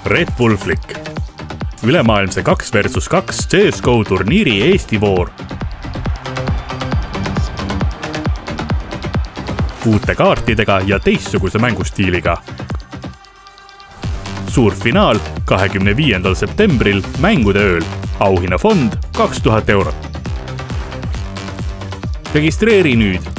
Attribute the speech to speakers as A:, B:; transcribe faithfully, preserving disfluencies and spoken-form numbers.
A: Red Bull Flick. Ülemaailmse kaks versus kaks C S G O turniiri Eesti voor. Uute kaartidega ja teistsuguse mängustiiliga. Suur finaal kahekümne viiendal septembril mängude ööl. Auhinnafond kaks tuhat eurot. Registreeri nüüd